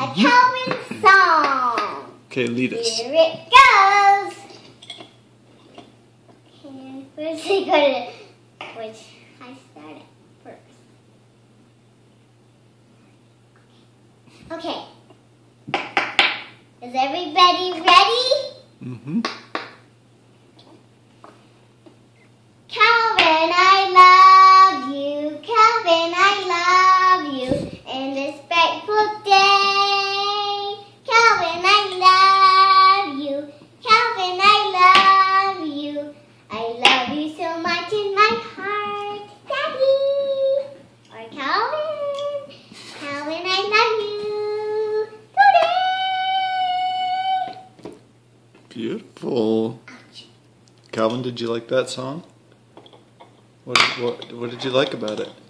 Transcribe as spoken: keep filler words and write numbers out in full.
a Calvin song. Okay, lead us. Here it goes. And first I gotta, which I started first. Okay. Is everybody ready? Mm-hmm. Calvin, I love you. Calvin, I love you. In this fateful day. Calvin, I love you. Calvin, I love you. I love you so much in my heart, Daddy. Or Calvin, Calvin, I love you today. Beautiful. Ouch. Calvin, did you like that song? What, what, what did you like about it?